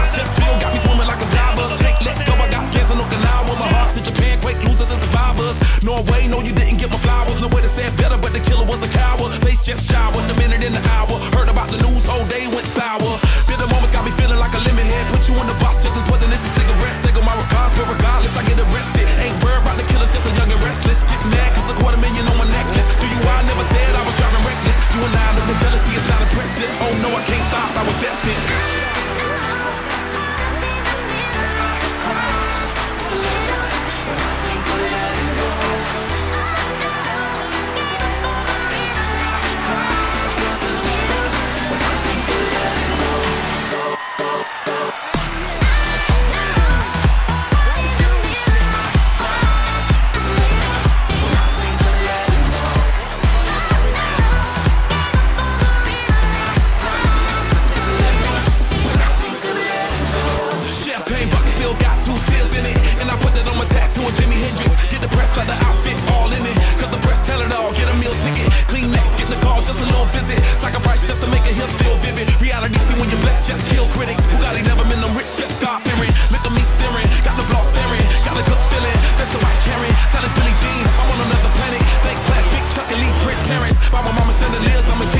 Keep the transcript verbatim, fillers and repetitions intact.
chest feel got me swimming like a diver. Can't let go, I got plans in Okinawa. My heart to Japan, quake losers and survivors. Norway, no you didn't get my flowers. No way to say it better, but the killer was a coward. Face just showered, a minute in the hour. Heard about the news, whole day went sour. Bitter moments got me feeling like a lemon head. Put you in the box just as poisonous as cigarettes. Take my regards, but regardless I get arrested. Ain't worried about the killers, just a young and restless. Get mad cause a quarter million on my necklace. To you I never said I was driving reckless. You and I know the jealousy is not impressive. Oh no, I can't stop, I was destined. Just to make a hill still vivid. Reality see when you're blessed, just kill critics. Bugatti never been no rich, just God fearing. Look at me staring, got the block staring, got a good feeling. That's the right carrying. Tell us Billy Jean, I'm on another planet. Thank class, big Chuck and Lee Prince parents. By my mama chandeliers, I'm a